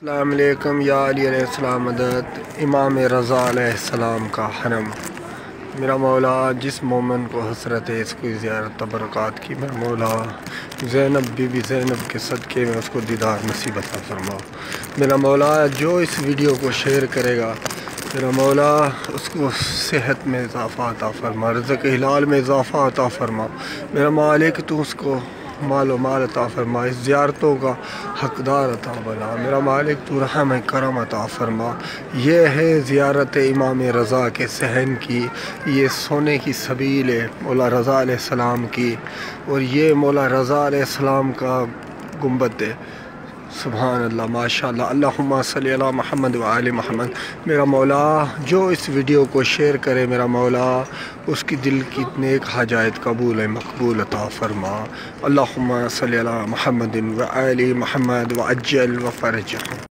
السلام علیکم یا علی علیہ السلام مدد امام رضا علیہ السلام کا حرم۔ میرا مولا جس مومن کو حسرت ہے اس کی زیارت تبرکات کی، میرا مولا زینب بی بی زینب کے صدقے میں اس کو دیدار نصیب عطا فرما۔ میرا مولا جو اس ویڈیو کو شیئر کرے گا میرا مولا اس کو صحت میں اضافہ عطا فرما، رزق حلال میں اضافہ عطا فرما۔ میرا مالک تو اس کو مال و مال عطا فرما، اس زیارتوں کا حقدار عطا بنا۔ میرا مالک تو رحم کرم عطا فرما۔ یہ ہے زیارت امام رضا کے صحن کی، یہ سونے کی سبیل ہے مولا رضا علیہ السلام کی، اور یہ مولا رضا علیہ السلام کا گنبد ہے۔ سبحان اللہ، ماشاءاللہ، اللہم صلی علی محمد و آل محمد۔ میرا مولا جو اس ویڈیو کو شیئر کرے میرا مولا اس کی دل کی نیک حاجات قبول مقبول عطا فرما۔ اللہم صلی علی محمد و آل محمد و عجل و فرج۔